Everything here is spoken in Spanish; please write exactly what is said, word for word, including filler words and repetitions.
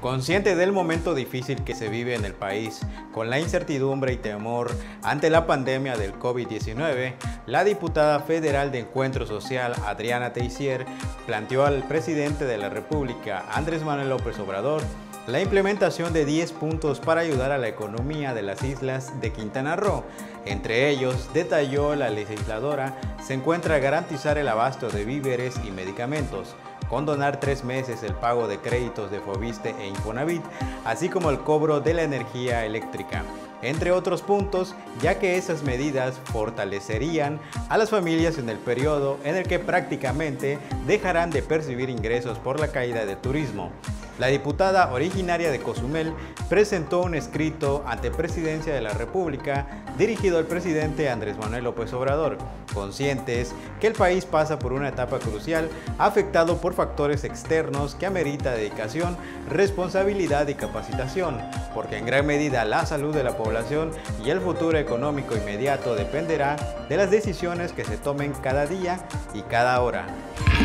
Consciente del momento difícil que se vive en el país, con la incertidumbre y temor ante la pandemia del COVID diecinueve, la diputada federal de Encuentro Social, Adriana Teisier, planteó al presidente de la República, Andrés Manuel López Obrador, la implementación de diez puntos para ayudar a la economía de las islas de Quintana Roo. Entre ellos, detalló la legisladora, se encuentra garantizar el abasto de víveres y medicamentos, condonar tres meses el pago de créditos de Foviste e Infonavit, así como el cobro de la energía eléctrica, entre otros puntos, ya que esas medidas fortalecerían a las familias en el periodo en el que prácticamente dejarán de percibir ingresos por la caída del turismo. La diputada originaria de Cozumel presentó un escrito ante Presidencia de la República dirigido al presidente Andrés Manuel López Obrador, conscientes que el país pasa por una etapa crucial afectado por factores externos que amerita dedicación, responsabilidad y capacitación, porque en gran medida la salud de la población y el futuro económico inmediato dependerá de las decisiones que se tomen cada día y cada hora.